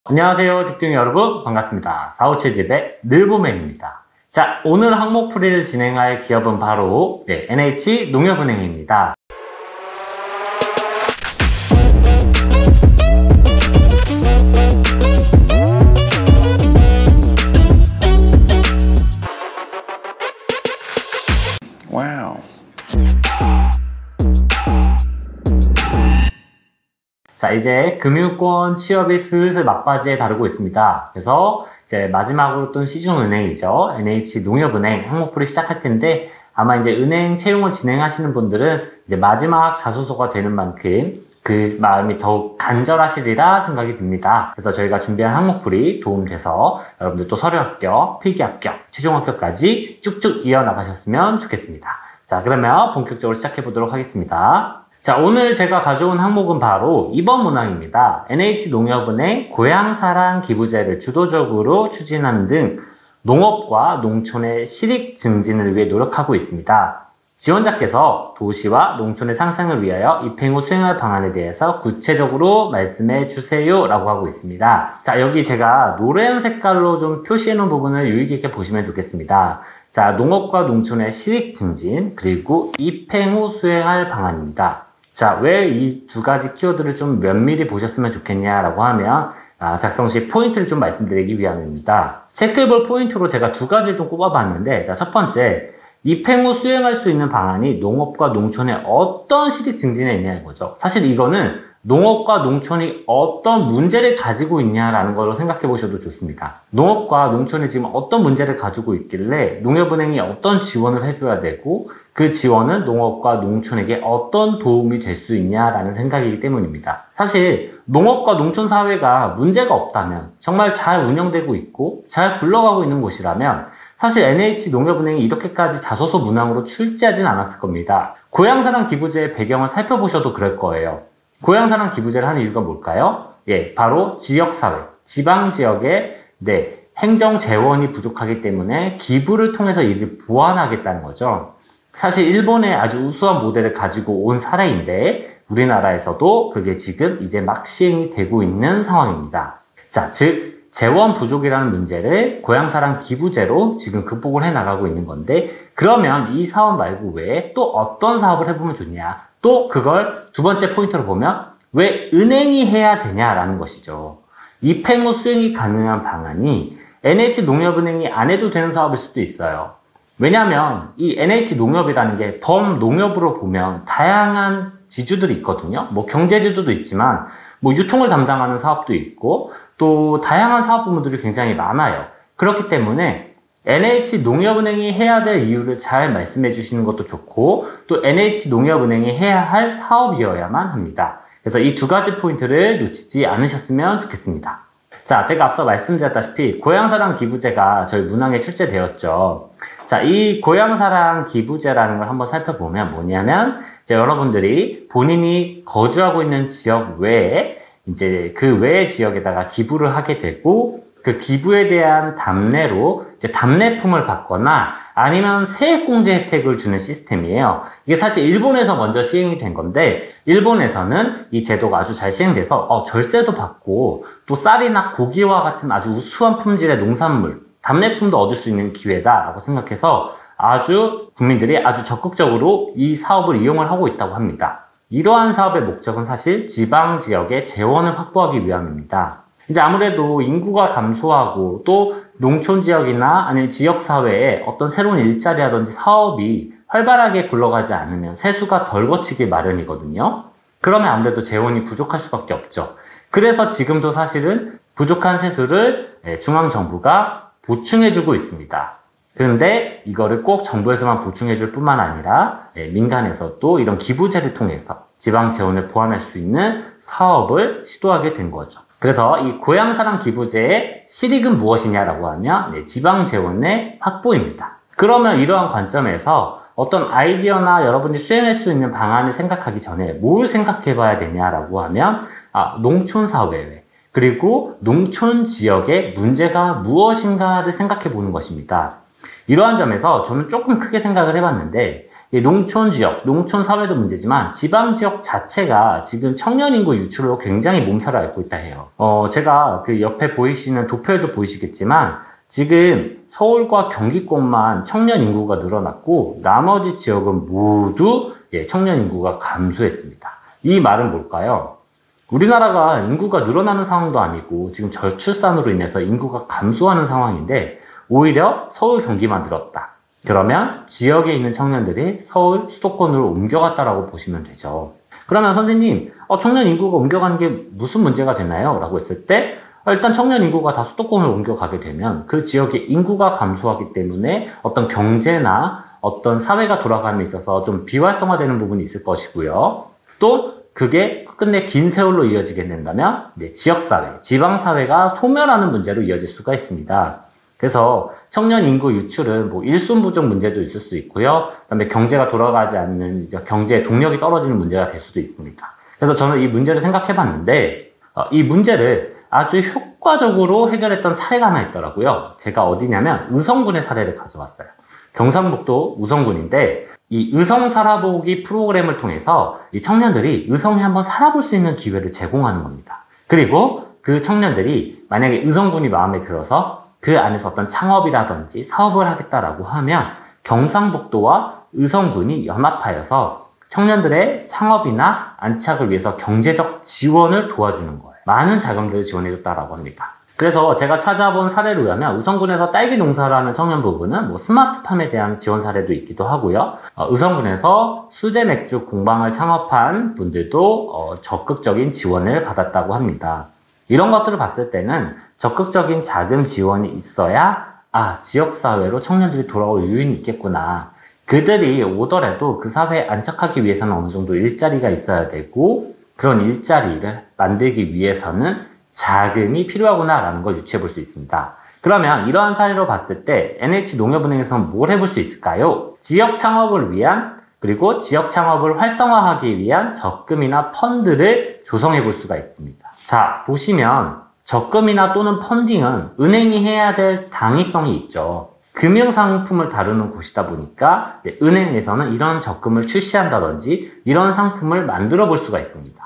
안녕하세요, 득둥이 여러분. 반갑습니다. 457집의 늘보맨입니다. 자, 오늘 항목풀이를 진행할 기업은 바로 NH농협은행입니다. 와우. 자, 이제 금융권 취업이 슬슬 막바지에 다루고 있습니다. 그래서 이제 마지막으로 또 시중은행이죠. NH농협은행 항목풀이 시작할 텐데 아마 이제 은행 채용을 진행하시는 분들은 이제 마지막 자소서가 되는 만큼 그 마음이 더욱 간절하시리라 생각이 듭니다. 그래서 저희가 준비한 항목풀이 도움돼서 여러분들 또 서류 합격, 필기 합격, 최종 합격까지 쭉쭉 이어나가셨으면 좋겠습니다. 자, 그러면 본격적으로 시작해 보도록 하겠습니다. 자, 오늘 제가 가져온 항목은 바로 이번 문항입니다. NH농협은행 고향사랑 기부제를 주도적으로 추진하는 등 농업과 농촌의 실익 증진을 위해 노력하고 있습니다. 지원자께서 도시와 농촌의 상생을 위하여 입행 후 수행할 방안에 대해서 구체적으로 말씀해 주세요 라고 하고 있습니다. 자, 여기 제가 노란 색깔로 좀 표시해 놓은 부분을 유의 깊게 보시면 좋겠습니다. 자, 농업과 농촌의 실익 증진 그리고 입행 후 수행할 방안입니다. 자, 왜 이 두 가지 키워드를 좀 면밀히 보셨으면 좋겠냐라고 하면 작성 시 포인트를 좀 말씀드리기 위함입니다. 체크해볼 포인트로 제가 두 가지를 좀 꼽아봤는데, 자, 첫 번째, 입행 후 수행할 수 있는 방안이 농업과 농촌의 어떤 실익 증진에 있냐는 거죠. 사실 이거는 농업과 농촌이 어떤 문제를 가지고 있냐라는 걸로 생각해 보셔도 좋습니다. 농업과 농촌이 지금 어떤 문제를 가지고 있길래 농협은행이 어떤 지원을 해줘야 되고 그 지원은 농업과 농촌에게 어떤 도움이 될 수 있냐라는 생각이기 때문입니다. 사실 농업과 농촌 사회가 문제가 없다면 정말 잘 운영되고 있고 잘 굴러가고 있는 곳이라면 사실 NH농협은행이 이렇게까지 자소서 문항으로 출제하진 않았을 겁니다. 고향사랑 기부제의 배경을 살펴보셔도 그럴 거예요. 고향사랑 기부제를 하는 이유가 뭘까요? 바로 지역사회, 지방지역에 행정 재원이 부족하기 때문에 기부를 통해서 이를 보완하겠다는 거죠. 사실 일본의 아주 우수한 모델을 가지고 온 사례인데 우리나라에서도 그게 지금 이제 막 시행이 되고 있는 상황입니다. 자, 즉 재원 부족이라는 문제를 고향사랑 기부제로 지금 극복을 해나가고 있는 건데, 그러면 이 사업 말고 외에 또 어떤 사업을 해보면 좋냐, 또 그걸 두 번째 포인트로 보면 왜 은행이 해야 되냐라는 것이죠. 입행 후 수행이 가능한 방안이 NH농협은행이 안 해도 되는 사업일 수도 있어요. 왜냐하면 이 NH농협이라는 게 범농협으로 보면 다양한 지주들이 있거든요. 뭐 경제지주도 있지만 뭐 유통을 담당하는 사업도 있고 또 다양한 사업 부문들이 굉장히 많아요. 그렇기 때문에 NH농협은행이 해야 될 이유를 잘 말씀해 주시는 것도 좋고 또 NH농협은행이 해야 할 사업이어야만 합니다. 그래서 이 두 가지 포인트를 놓치지 않으셨으면 좋겠습니다. 자, 제가 앞서 말씀드렸다시피 고향사랑 기부제가 저희 문항에 출제되었죠. 자, 이 고향사랑 기부제라는 걸 한번 살펴보면 뭐냐면 이제 여러분들이 본인이 거주하고 있는 지역 외에 이제 그 외의 지역에다가 기부를 하게 되고 그 기부에 대한 답례로 이제 답례품을 받거나 아니면 세액공제 혜택을 주는 시스템이에요. 이게 사실 일본에서 먼저 시행이 된 건데 일본에서는 이 제도가 아주 잘 시행돼서 절세도 받고 또 쌀이나 고기와 같은 아주 우수한 품질의 농산물 답례품도 얻을 수 있는 기회다라고 생각해서 아주 국민들이 아주 적극적으로 이 사업을 이용을 하고 있다고 합니다. 이러한 사업의 목적은 사실 지방 지역의 재원을 확보하기 위함입니다. 이제 아무래도 인구가 감소하고 또 농촌 지역이나 아니면 지역 사회에 어떤 새로운 일자리라든지 사업이 활발하게 굴러가지 않으면 세수가 덜 거치기 마련이거든요. 그러면 아무래도 재원이 부족할 수밖에 없죠. 그래서 지금도 사실은 부족한 세수를 중앙정부가 보충해주고 있습니다. 그런데 이거를 꼭 정부에서만 보충해줄 뿐만 아니라 민간에서도 이런 기부제를 통해서 지방 재원을 보완할 수 있는 사업을 시도하게 된 거죠. 그래서 이 고향사랑 기부제의 실익은 무엇이냐라고 하면 지방 재원의 확보입니다. 그러면 이러한 관점에서 어떤 아이디어나 여러분이 수행할 수 있는 방안을 생각하기 전에 뭘 생각해 봐야 되냐라고 하면 농촌 사회에 그리고 농촌 지역의 문제가 무엇인가를 생각해 보는 것입니다. 이러한 점에서 저는 조금 크게 생각을 해봤는데 농촌 지역, 농촌 사회도 문제지만 지방 지역 자체가 지금 청년 인구 유출로 굉장히 몸살을 앓고 있다 해요. 제가 그 옆에 보이시는 도표에도 보이시겠지만 지금 서울과 경기권만 청년 인구가 늘어났고 나머지 지역은 모두 청년 인구가 감소했습니다. 이 말은 뭘까요? 우리나라가 인구가 늘어나는 상황도 아니고 지금 저출산으로 인해서 인구가 감소하는 상황인데 오히려 서울, 경기만 늘었다. 그러면 지역에 있는 청년들이 서울, 수도권으로 옮겨갔다라고 보시면 되죠. 그러면 선생님, 청년 인구가 옮겨가는 게 무슨 문제가 되나요? 라고 했을 때 일단 청년 인구가 다 수도권으로 옮겨가게 되면 그 지역의 인구가 감소하기 때문에 어떤 경제나 어떤 사회가 돌아감에 있어서 좀 비활성화되는 부분이 있을 것이고요. 또 그게 끝내 긴 세월로 이어지게 된다면 지역사회, 지방사회가 소멸하는 문제로 이어질 수가 있습니다. 그래서 청년 인구 유출은 일손 부족 문제도 있을 수 있고요. 그다음에 경제가 돌아가지 않는 경제의 동력이 떨어지는 문제가 될 수도 있습니다. 그래서 저는 이 문제를 생각해 봤는데 이 문제를 아주 효과적으로 해결했던 사례가 하나 있더라고요. 제가 어디냐면 의성군의 사례를 가져왔어요. 경상북도 의성군인데 이 의성 살아보기 프로그램을 통해서 이 청년들이 의성에 한번 살아볼 수 있는 기회를 제공하는 겁니다. 그리고 그 청년들이 만약에 의성군이 마음에 들어서 그 안에서 어떤 창업이라든지 사업을 하겠다라고 하면 경상북도와 의성군이 연합하여서 청년들의 창업이나 안착을 위해서 경제적 지원을 도와주는 거예요. 많은 자금들을 지원해줬다라고 합니다. 그래서 제가 찾아본 사례로 의하면 의성군에서 딸기 농사를 하는 청년 부부는 스마트팜에 대한 지원 사례도 있기도 하고요. 의성군에서 수제 맥주 공방을 창업한 분들도 적극적인 지원을 받았다고 합니다. 이런 것들을 봤을 때는 적극적인 자금 지원이 있어야 지역사회로 청년들이 돌아올 요인이 있겠구나. 그들이 오더라도 그 사회에 안착하기 위해서는 어느 정도 일자리가 있어야 되고 그런 일자리를 만들기 위해서는 자금이 필요하구나라는 걸 유추해 볼 수 있습니다. 그러면 이러한 사례로 봤을 때 NH농협은행에서는 뭘 해볼 수 있을까요? 지역 창업을 위한 그리고 지역 창업을 활성화하기 위한 적금이나 펀드를 조성해 볼 수가 있습니다. 자, 보시면 적금이나 또는 펀딩은 은행이 해야 될 당위성이 있죠. 금융상품을 다루는 곳이다 보니까 은행에서는 이런 적금을 출시한다든지 이런 상품을 만들어 볼 수가 있습니다.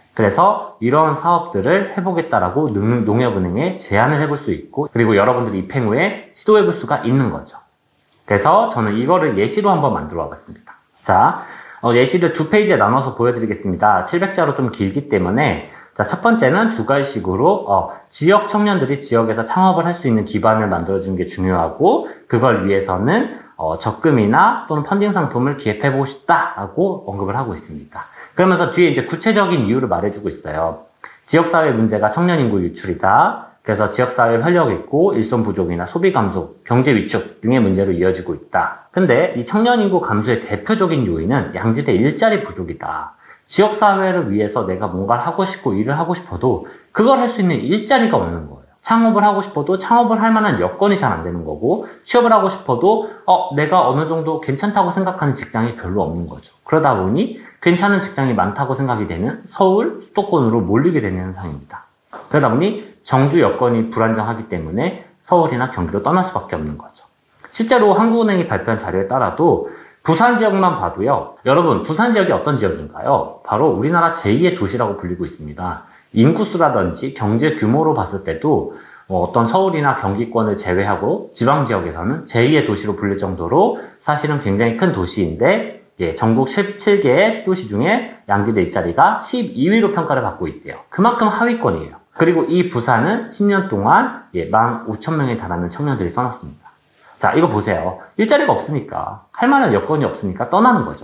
그래서 이런 사업들을 해보겠다라고 농협은행에 제안을 해볼 수 있고 그리고 여러분들이 입행 후에 시도해 볼 수가 있는 거죠. 그래서 저는 이거를 예시로 한번 만들어 와봤습니다. 자, 예시를 2페이지에 나눠서 보여드리겠습니다. 700자로 좀 길기 때문에 자, 첫 번째는 두 가지식으로 지역 청년들이 지역에서 창업을 할 수 있는 기반을 만들어주는 게 중요하고 그걸 위해서는 적금이나 또는 펀딩 상품을 기획해보고 싶다라고 언급을 하고 있습니다. 그러면서 뒤에 이제 구체적인 이유를 말해주고 있어요. 지역사회 문제가 청년 인구 유출이다. 그래서 지역사회 활력 있고 일손 부족이나 소비 감소, 경제 위축 등의 문제로 이어지고 있다. 근데 이 청년 인구 감소의 대표적인 요인은 양질의 일자리 부족이다. 지역사회를 위해서 내가 뭔가를 하고 싶고 일을 하고 싶어도 그걸 할 수 있는 일자리가 없는 거예요. 창업을 하고 싶어도 창업을 할 만한 여건이 잘 안 되는 거고 취업을 하고 싶어도 내가 어느 정도 괜찮다고 생각하는 직장이 별로 없는 거죠. 그러다 보니 괜찮은 직장이 많다고 생각이 되는 서울, 수도권으로 몰리게 되는 현상입니다. 그러다 보니 정주 여건이 불안정하기 때문에 서울이나 경기로 떠날 수밖에 없는 거죠. 실제로 한국은행이 발표한 자료에 따라도 부산 지역만 봐도요. 여러분, 부산 지역이 어떤 지역인가요? 바로 우리나라 제2의 도시라고 불리고 있습니다. 인구수라든지 경제 규모로 봤을 때도 어떤 서울이나 경기권을 제외하고 지방 지역에서는 제2의 도시로 불릴 정도로 사실은 굉장히 큰 도시인데 전국 17개의 시도시 중에 양질의 일자리가 12위로 평가를 받고 있대요. 그만큼 하위권이에요. 그리고 이 부산은 10년 동안 15,000명에 달하는 청년들이 떠났습니다. 자, 이거 보세요. 일자리가 없으니까, 할 만한 여건이 없으니까 떠나는 거죠.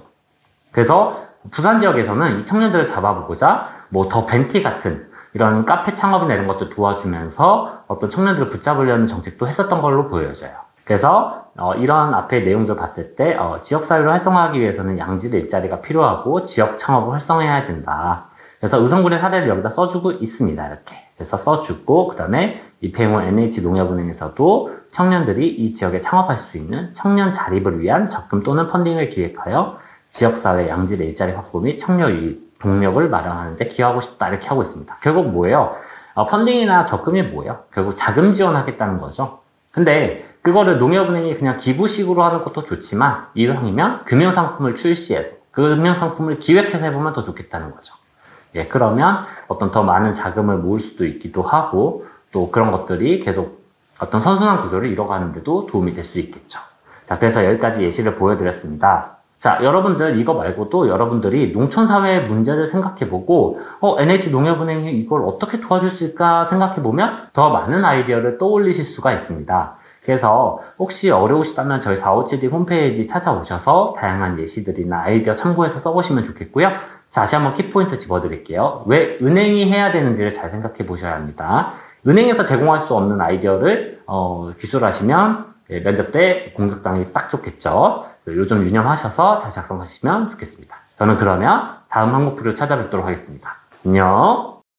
그래서 부산 지역에서는 이 청년들을 잡아보고자 더 벤티 같은 이런 카페 창업이나 이런 것도 도와주면서 어떤 청년들을 붙잡으려는 정책도 했었던 걸로 보여져요. 그래서 이런 앞의 내용들 봤을 때 지역사회를 활성화하기 위해서는 양질의 일자리가 필요하고 지역 창업을 활성화해야 된다. 그래서 의성군의 사례를 여기다 써주고 있습니다. 이렇게. 그래서 써주고 그 다음에 입행 후 NH농협은행에서도 청년들이 이 지역에 창업할 수 있는 청년 자립을 위한 적금 또는 펀딩을 기획하여 지역사회 양질의 일자리 확보 및 청년 유입 동력을 마련하는 데 기여하고 싶다 이렇게 하고 있습니다. 결국 뭐예요? 펀딩이나 적금이 뭐예요? 결국 자금 지원하겠다는 거죠. 근데 그거를 농협은행이 그냥 기부식으로 하는 것도 좋지만 이왕이면 금융상품을 출시해서 그 금융상품을 기획해서 해보면 더 좋겠다는 거죠. 예, 그러면 어떤 더 많은 자금을 모을 수도 있기도 하고 또 그런 것들이 계속 어떤 선순환 구조를 이뤄가는데도 도움이 될 수 있겠죠. 자, 그래서 여기까지 예시를 보여드렸습니다. 자, 여러분들 이거 말고도 여러분들이 농촌사회의 문제를 생각해보고 NH농협은행이 이걸 어떻게 도와줄 수 있을까 생각해보면 더 많은 아이디어를 떠올리실 수가 있습니다. 그래서 혹시 어려우시다면 저희 4572 홈페이지 찾아오셔서 다양한 예시들이나 아이디어 참고해서 써보시면 좋겠고요. 자, 다시 한번 키포인트 집어드릴게요. 왜 은행이 해야 되는지를 잘 생각해 보셔야 합니다. 은행에서 제공할 수 없는 아이디어를 기술하시면 면접 때 공격당하기 딱 좋겠죠. 요점 유념하셔서 잘 작성하시면 좋겠습니다. 저는 그러면 다음 항목표를 찾아뵙도록 하겠습니다. 안녕.